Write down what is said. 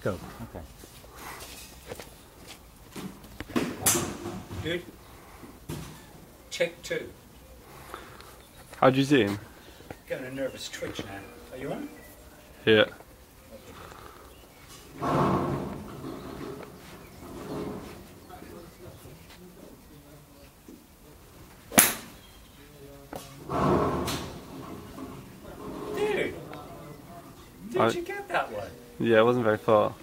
Go. Okay. Good. Check 2. How'd you see him? Getting a nervous twitch now. Are you on? Yeah. Dude! Did you get that one? Yeah, it wasn't very far.